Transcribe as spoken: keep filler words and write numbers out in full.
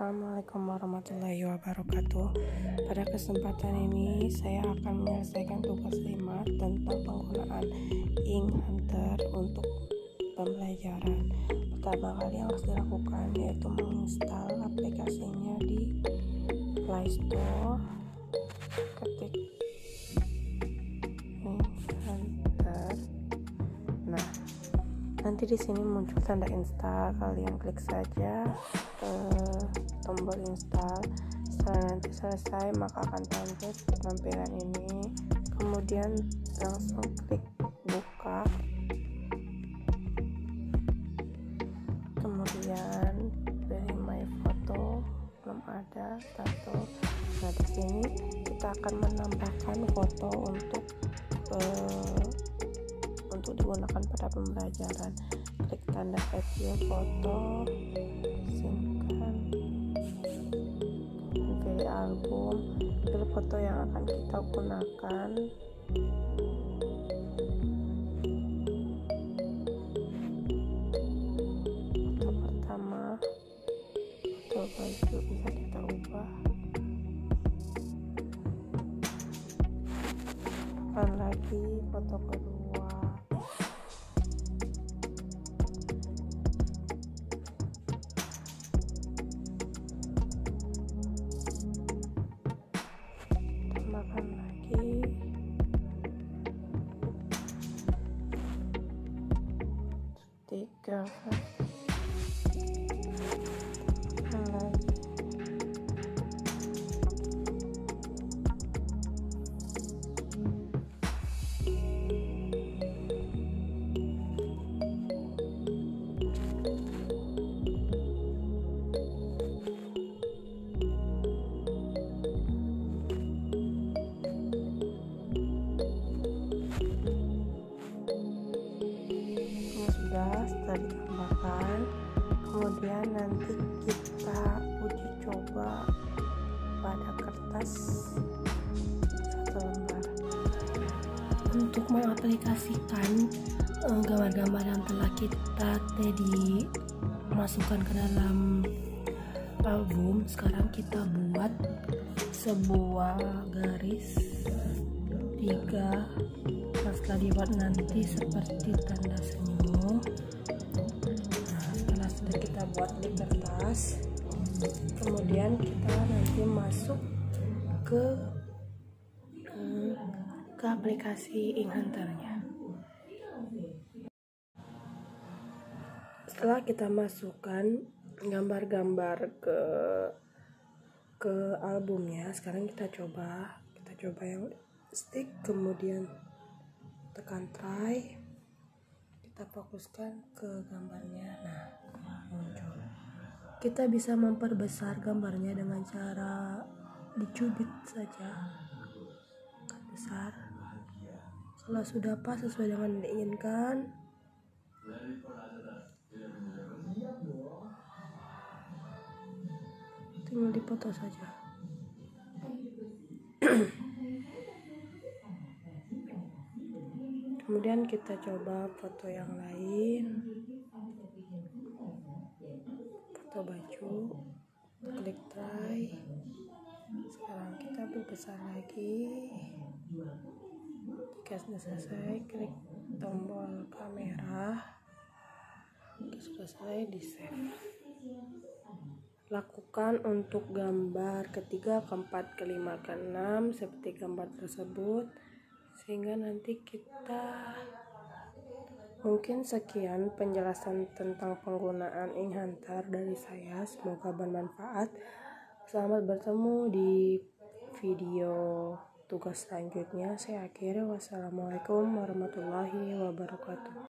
Assalamualaikum warahmatullahi wabarakatuh. Pada kesempatan ini saya akan menyelesaikan tugas lima tentang penggunaan Ink Hunter untuk pembelajaran. Pertama kali yang harus dilakukan yaitu menginstal aplikasinya di Play Store. Ketik Ink Hunter. Nah, nanti di sini muncul tanda install. Kalian klik saja eh, tombol install. Setelah nanti selesai, maka akan tampil tampilan ini. Kemudian langsung klik buka. Kemudian dari my photo belum ada tato. Nah, di sini kita akan menambahkan foto untuk eh, untuk digunakan pada pembelajaran. Klik tanda add your foto, simpan, pilih album, pilih foto yang akan kita gunakan. Foto pertama, foto baju bisa kita ubah. Dan lagi foto kedua. Tambahkan lagi. Tiga. Dan lagi. Sudah, setelah ditambahkan, kemudian nanti kita uji coba pada kertas satu lembar. Untuk mengaplikasikan eh, gambar-gambar yang telah kita tadi masukkan ke dalam album, sekarang kita buat sebuah garis tiga. Nah, setelah dibuat nanti seperti tanda senyum. Nah, setelah sudah kita buat di kertas, kemudian kita nanti masuk ke hmm, ke aplikasi Ink Hunter-nya. Setelah kita masukkan gambar-gambar ke ke albumnya, sekarang kita coba kita coba yang stick, kemudian tekan try, kita fokuskan ke gambarnya. Nah, muncul. Kita bisa memperbesar gambarnya dengan cara dicubit saja, besar. Kalau sudah pas sesuai dengan yang diinginkan, tinggal dipoto saja. Kemudian kita coba foto yang lain, foto baju, klik try. Sekarang kita berbesar lagi. Jika sudah selesai, klik tombol kamera. Jika sudah selesai, di save. Lakukan untuk gambar ketiga, keempat, kelima, keenam seperti gambar tersebut. Sehingga nanti kita mungkin sekian penjelasan tentang penggunaan Ink Hunter dari saya. Semoga bermanfaat. Selamat bertemu di video tugas selanjutnya. Saya akhiri. Wassalamualaikum warahmatullahi wabarakatuh.